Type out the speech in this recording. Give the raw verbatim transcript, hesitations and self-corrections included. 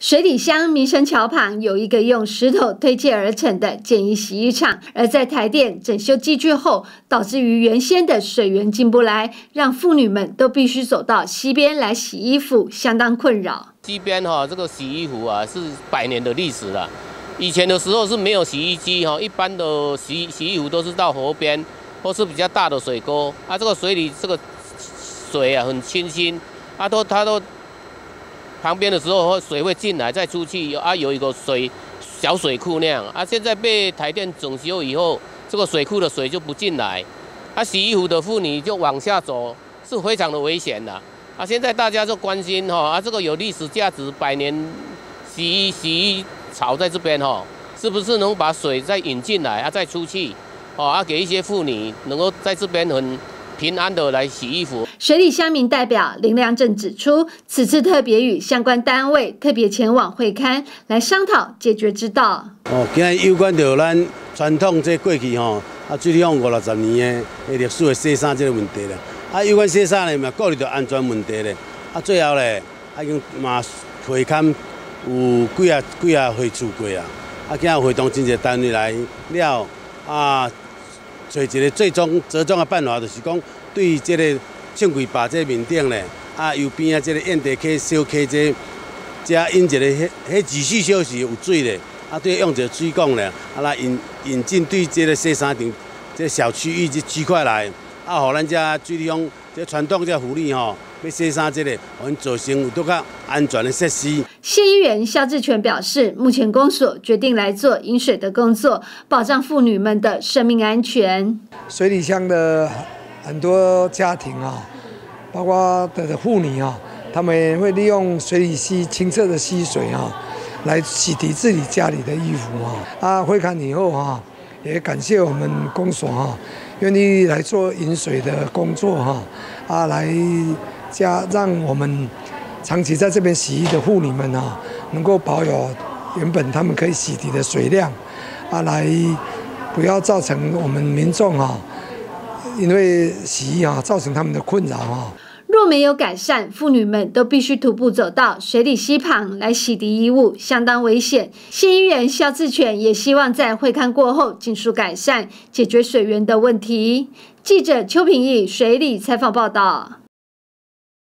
水里乡民生桥旁有一个用石头推建而成的简易洗浴场，而在台电整修机具后，导致于原先的水源进不来，让妇女们都必须走到溪边来洗衣服，相当困扰。 溪边哈、哦，这个洗衣服啊是百年的历史了。以前的时候是没有洗衣机哈、哦，一般的洗洗衣服都是到河边或是比较大的水沟啊，这个水里这个水啊很清新，啊都它都。 旁边的时候，水会进来再出去啊，有一个水小水库那样啊。现在被台电整修以后，这个水库的水就不进来，啊，洗衣服的妇女就往下走，是非常的危险的啊。现在大家就关心哈啊，这个有历史价值百年洗衣洗衣槽在这边哈，是不是能把水再引进来啊，再出去哦啊，给一些妇女能够在这边很。 平安的来洗衣服。 水里乡民代表林良正指出，此次特别与相关单位特别前往会勘来商讨解决之道。 哦，今日有关到咱传统这过去吼，啊，水利用五六十年的历史的洗衫这个问题咧。啊，有关洗衫咧，嘛顾虑到安全问题咧。啊，最后咧，啊，已经嘛会勘有几啊几啊回厝过啊。啊，今日会动真侪单位来了啊。 找一个最终折中的办法，就是讲对这个庆贵坝这面顶咧，啊右边啊这个燕地溪小溪这，加引一个迄迄二十四小时有水咧，啊对用一个水管咧，啊来引引进对这个洗衫场这小区域这区块来，啊，互咱这水利用这传统这妇女吼，要洗衫这个，互因造成有拄较安全的设施。 谢议员肖志全表示，目前公所决定来做饮水的工作，保障妇女们的生命安全。 水里乡的很多家庭啊，包括的妇女啊，他们会利用水里溪清澈的溪水啊，来洗涤自己家里的衣服啊。啊，会勘以后啊，也感谢我们公所啊，愿意来做饮水的工作哈，啊，来加让我们。 长期在这边洗衣的妇女们啊，能够保有原本他们可以洗涤的水量，啊，来不要造成我们民众啊，因为洗衣啊造成他们的困扰啊。 若没有改善，妇女们都必须徒步走到水里溪旁来洗涤衣物，相当危险。县议员肖志全也希望在会勘过后尽速改善，解决水源的问题。记者邱平义水里采访报道。